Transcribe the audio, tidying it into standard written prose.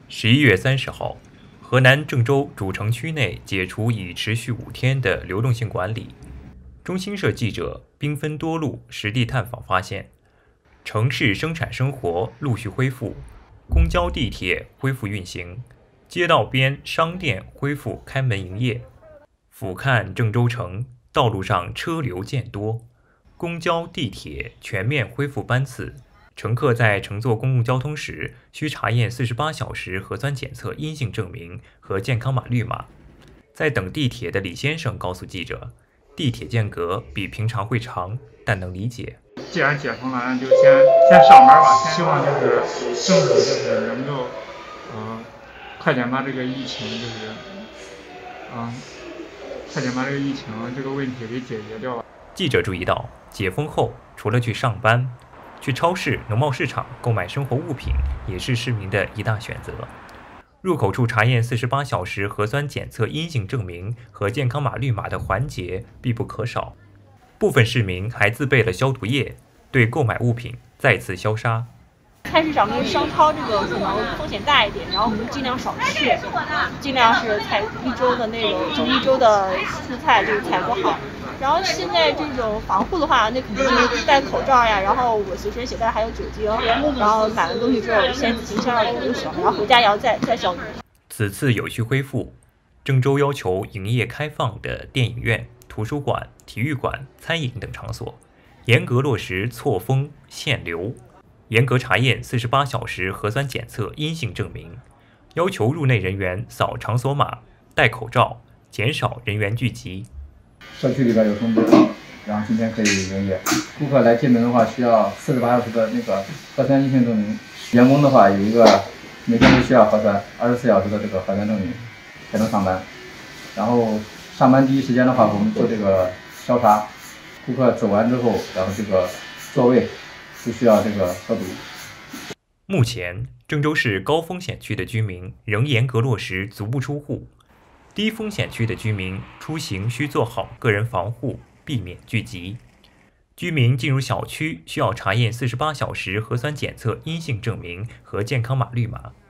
11月30号，河南郑州主城区内解除已持续5天的流动性管理。中新社记者兵分多路实地探访发现，城市生产生活陆续恢复，公交、地铁恢复运行，街道边商店恢复开门营业。俯瞰郑州城，道路上车流渐多，公交、地铁全面恢复班次。乘客在乘坐公共交通时，需查验48小时核酸检测阴性证明和健康码绿码。在等地铁的李先生告诉记者，地铁间隔比平常会长，但能理解。 既然解封了，那就先上班吧。希望就是政府就是能够，快点把这个疫情快点把这个疫情这个问题给解决掉了。 记者注意到，解封后除了去上班，去超市、农贸市场购买生活物品也是市民的一大选择。入口处查验48小时核酸检测阴性证明和健康码绿码的环节必不可少。部分市民还自备了消毒液，对购买物品再次消杀。 菜市场跟商超这个可能风险大一点，然后我们尽量少去，尽量是采一周的那种，从一周的蔬菜就是采购好。然后现在这种防护的话，那肯定就是戴口罩呀，然后我随身携带还有酒精，然后买完东西之后先自行消消毒就行了，然后回家也要再消毒。 此次有序恢复，郑州要求营业开放的电影院、图书馆、体育馆、餐饮等场所，严格落实错峰限流，严格查验48小时核酸检测阴性证明，要求入内人员扫场所码、戴口罩，减少人员聚集。 社区里边有通知，然后今天可以营业。顾客来进门的话，需要48小时的那个核酸阴性证明。员工的话有一个每天都需要核酸24小时的这个核酸证明才能上班。然后上班第一时间的话，我们做这个消杀。顾客走完之后，然后这个座位就需要这个消毒。 目前，郑州市高风险区的居民仍严格落实足不出户。低风险区的居民出行需做好个人防护，避免聚集。居民进入小区需要查验48小时核酸检测阴性证明和健康码绿码。